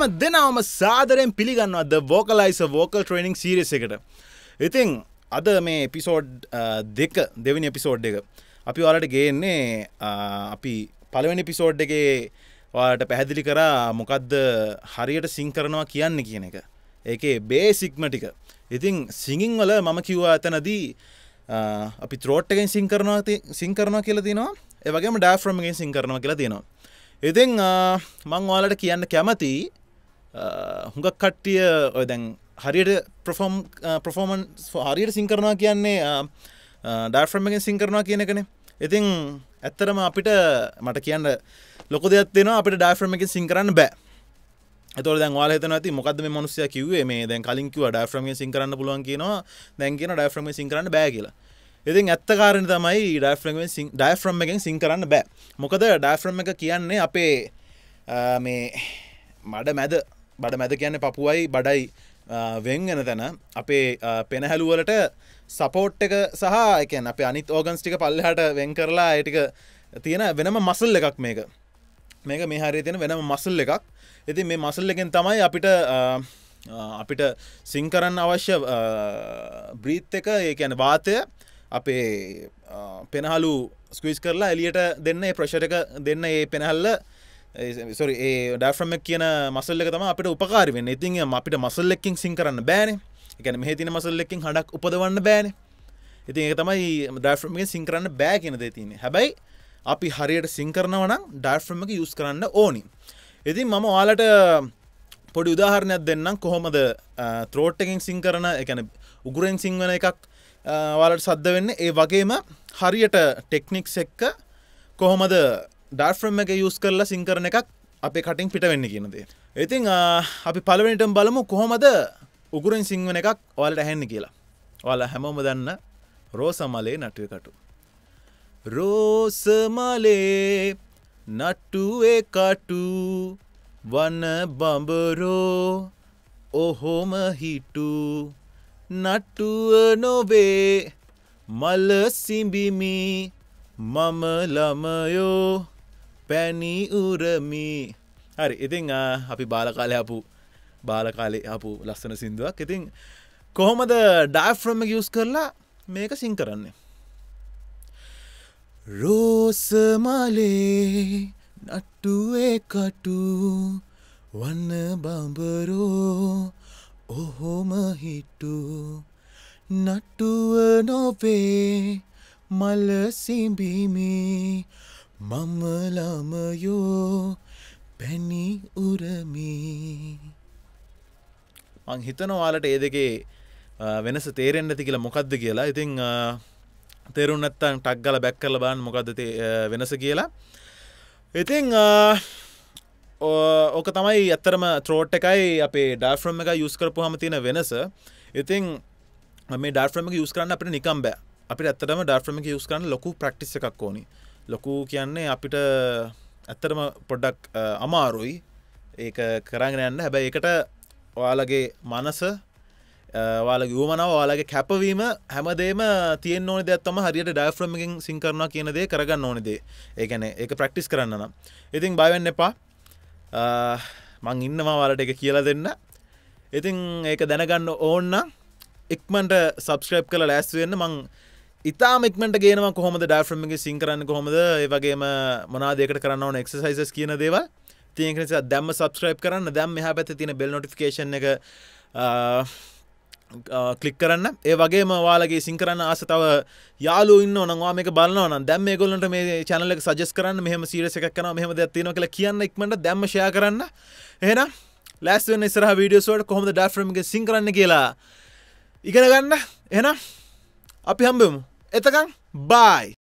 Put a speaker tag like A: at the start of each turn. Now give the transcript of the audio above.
A: හැම දෙනාම සාදරයෙන් පිළිගන්නවා The Vocalizer vocal training series එකට. ඉතින් අද මේ එපිසෝඩ් දෙක දෙවෙනි එපිසෝඩ් එක අපි ඔයාලට ගේන්නේ අපි පළවෙනි එපිසෝඩ් එකේ ඔයාලට පැහැදිලි කරා මොකද්ද හරියට සිං කරනවා කියන්නේ කියන එක. ඒකේ බේසික්ම ටික. ඉතින් සිංගින් වල මම කිව්වා එතනදී අපි throat එකෙන් සිං කරනවා කියලා තියෙනවා. ඒ වගේම diaphragm එකෙන් සිං කරනවා කියලා තියෙනවා. ඉතින් මම ඔයාලට කියන්න කැමති හුඟක් කට්ටිය ඔය දැන් හරියට performance හරියට සිං කරනවා කියන්නේ diaphragm එකෙන් සිං කරනවා කියන එකනේ. ඉතින් ඇත්තටම අපිට මට කියන්න ලොකු දෙයක් තියෙනවා අපිට diaphragm එකෙන් සිං කරන්න බෑ. එතකොට දැන් ඔයාලා හිතනවා ඇති මොකද්ද මේ මිනිස්සයා කිව්වේ මේ දැන් කලින් කිව්වා diaphragm එකෙන් සිං කරන්න පුළුවන් කියනවා දැන් කියනවා diaphragm එකෙන් සිං කරන්න බෑ කියලා. ඉතින් ඇත්ත කාරණේ තමයි diaphragm එකෙන් සිං කරන්න බෑ. මොකද diaphragm එක කියන්නේ අපේ මේ බඩ මැද කියන්නේ පපුවයි බඩයි වෙන් වෙන තැන අපේ පෙනහැලු වලට සපෝට් එක සහ ඒ කියන්නේ අපේ අනිත් ඕගන්ස් ටික පල්ලෙහාට වෙන් කරලා ඒ ටික තියෙන වෙනම මසල් එකක් මේක මේ හරියට තියෙන වෙනම මසල් එකක්. ඉතින් මේ මසල් එකෙන් තමයි අපිට සිං කරන්න අවශ්‍ය බ්‍රීත් එක ඒ කියන්නේ වාතය අපේ පෙනහලු ස්ක්වීස් කරලා එලියට දෙන්න ඒ ප්‍රෙෂර් එක දෙන්න ඒ පෙනහල්ල sorry ඒ diaphragm එක කියන මසල් එක තමයි අපිට උපකාරී වෙන්නේ. ඉතින් අපිට මසල් එකකින් සිං කරන්න බෑනේ. ඒ කියන්නේ මෙහි තියෙන මසල් එකකින් හඬක් උපදවන්න බෑනේ. ඉතින් ඒක තමයි diaphragm එකෙන් සිං කරන්න බෑ කියන දේ තියෙන්නේ. හැබැයි අපි හරියට සිං කරනවා නම් diaphragm එක යූස් කරන්න ඕනි. ඉතින් මම ඔයාලට පොඩි උදාහරණයක් දෙන්නම් කොහොමද throat එකෙන් සිං කරන ඒ කියන්නේ උගුරෙන් සිං වෙන එකක් ඔයාලට සද්ද වෙන්නේ. ඒ වගේම හරියට ටෙක්නික්ස් එක්ක කොහොමද diaphragm එක යූස් කරලා සිං කරන එකක් අපේ කටින් පිට වෙන්නේ කියන දේ. ඉතින් අපි පළවෙනිටම බලමු කොහොමද උගුරෙන් සිං වෙන එකක් ඔයාලට ඇහෙන්නේ කියලා. ඔයාලා හැමෝම දන්න රෝසමලේ නටුවේ කටු. රෝසමලේ නටුවේ කටු වන බඹරෝ ඔහොම හිටු නටුව නොවේ මල සිඹිමි මම ළමයෝ පැණි උරමි. හරි ඉතින් අපි බාලකාලේ ආපු ලස්සන සින්දුවක්. ඉතින් කොහොමද diaphragm එක යූස් කරලා මේක සිං කරන්නේ? රෝසමලේ නටුවේ කටු වන බඹරෝ ඔහොම හිටු නටුව නොවේ මල සිඹිමි මම ළමයෝ පැණි උරමි. මං හිතනවා ඔයාලට ඒ දෙකේ වෙනස තේරෙන්නේ නැති කියලා මොකද්ද කියලා. ඉතින් තේරුම් නැත්තම් ටක් ගාලා බැක් කරලා බලන්න මොකද්ද වෙනස කියලා. ඉතින් ඕක තමයි ඇත්තටම throat එකයි අපේ diaphragm එකයි යූස් කරපුවාම තියෙන වෙනස. ඉතින් මේ diaphragm එක යූස් කරන්න අපිට නිකන් බෑ. අපිට ඇත්තටම diaphragm එක යූස් කරන්න ලොකු ප්‍රැක්ටිස් එකක් ඕනි. ලොකු කියන්නේ අපිට ඇත්තටම පොඩ්ඩක් අමාරුයි ඒක කරගෙන යන්න. හැබැයි ඒකට ඔයාලගේ මනස ඔයාලගේ උවමනාව ඔයාලගේ කැපවීම හැමදේම තියෙන්න ඕනේ දෙයක් තමයි හරියට diaphragm එකෙන් සිං කරනවා කියන දේ කරගන්න ඕනේ දේ. ඒ කියන්නේ ඒක ප්‍රැක්ටිස් කරන්න නම්. ඉතින් බය වෙන්න එපා. මං ඉන්නවා ඔයාලට ඒක කියලා දෙන්න. ඉතින් ඒක දැනගන්න ඕන නම් ඉක්මනට subscribe කරලා ලෑස්ති වෙන්න. මං ඉතාලම ඉක්මනට ගේනවා කොහොමද diaphragm එකෙන් සිං කරන්නේ කොහොමද ඒ වගේම මොනවද ඒකට කරන්න ඕන exercises කියන දේවල්. ඉතින් ඒක නිසා දැම්ම subscribe කරන්න. දැන් මෙහා පැත්තේ තියෙන bell notification එක ක්ලික් කරන්න. ඒ වගේම ඔයාලගේ සිං කරන්න ආස තව යාළුවෝ ඉන්නව නම් ඔයා මේක බලනවා නම් දැන් මේගොල්ලන්ට මේ channel එක suggest කරන්න. මෙහෙම series එකක් කරනවා මෙහෙම දෙයක් තියෙනවා කියලා කියන්න ඉක්මනට දැම්ම share කරන්න. එහෙනම් last වෙන ඉස්සරහ videos වලට කොහොමද diaphragm එක සිං කරන්න කියලා ඉගෙන ගන්න. එහෙනම් අපි හම්බෙමු. එතකන් bye.